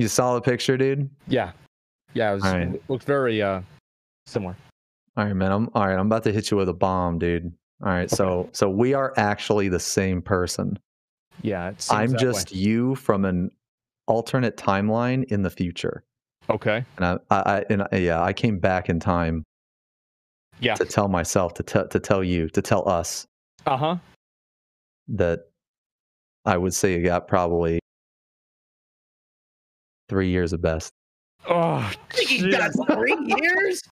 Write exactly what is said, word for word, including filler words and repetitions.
You saw the picture, dude? Yeah. Yeah, it, was, right. it looked very uh, similar. All right, man. I'm all right. I'm about to hit you with a bomb, dude. All right, okay. so so we are actually the same person. Yeah, it seems I'm that just way. you from an alternate timeline in the future. Okay. And I, I, I and I, yeah, I came back in time. Yeah. To tell myself, to tell, to tell you, to tell us. Uh huh. That I would say you got probably three years of best. Oh, you got three years?